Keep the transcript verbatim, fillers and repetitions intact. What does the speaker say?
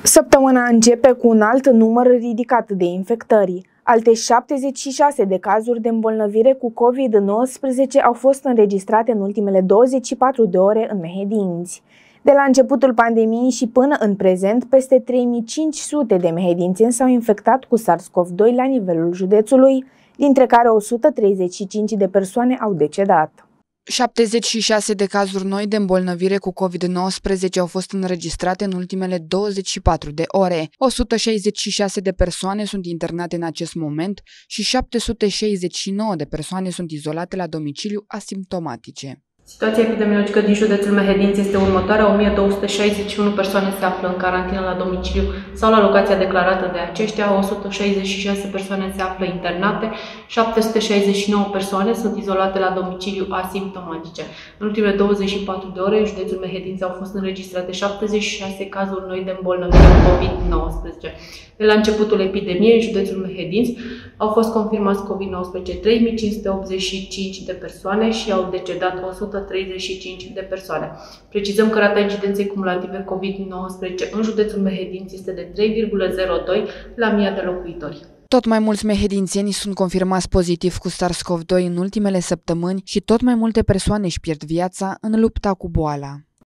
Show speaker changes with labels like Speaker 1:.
Speaker 1: Săptămâna începe cu un alt număr ridicat de infectări. Alte șaptezeci și șase de cazuri de îmbolnăvire cu COVID nouăsprezece au fost înregistrate în ultimele douăzeci și patru de ore în Mehedinți. De la începutul pandemiei și până în prezent, peste trei mii cinci sute de mehedințeni s-au infectat cu SARS-CoV doi la nivelul județului, dintre care o sută treizeci și cinci de persoane au decedat.
Speaker 2: șaptezeci și șase de cazuri noi de îmbolnăvire cu COVID nouăsprezece au fost înregistrate în ultimele douăzeci și patru de ore. o sută șaizeci și șase de persoane sunt internate în acest moment și șapte sute șaizeci și nouă de persoane sunt izolate la domiciliu asimptomatice.
Speaker 3: Situația epidemiologică din județul Mehedinți este următoarea. o mie două sute șaizeci și unu persoane se află în carantină la domiciliu sau la locația declarată de aceștia, o sută șaizeci și șase persoane se află internate, șapte sute șaizeci și nouă persoane sunt izolate la domiciliu asimptomatice. În ultimele douăzeci și patru de ore, în județul Mehedinți au fost înregistrate șaptezeci și șase cazuri noi de îmbolnăvire cu COVID nouăsprezece. De la începutul epidemiei, în județul Mehedinți au fost confirmați COVID nouăsprezece trei mii cinci sute optzeci și cinci de persoane și au decedat o sută treizeci și cinci de persoane. Precizăm că rata incidenței cumulative COVID nouăsprezece în județul Mehedinți este de trei virgulă zero doi la o mie de locuitori.
Speaker 2: Tot mai mulți mehedințeni sunt confirmați pozitiv cu SARS-CoV doi în ultimele săptămâni și tot mai multe persoane își pierd viața în lupta cu boala.